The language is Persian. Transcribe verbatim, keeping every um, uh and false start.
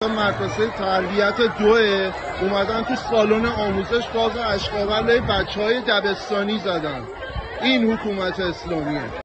مدرسه تربیت دوه اومدن تو سالن آموزش باز اشغال بچه های دبستانی زدن. این حکومت اسلامیه.